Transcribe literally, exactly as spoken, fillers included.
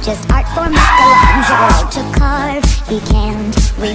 just art for Michelangelo to carve. He can't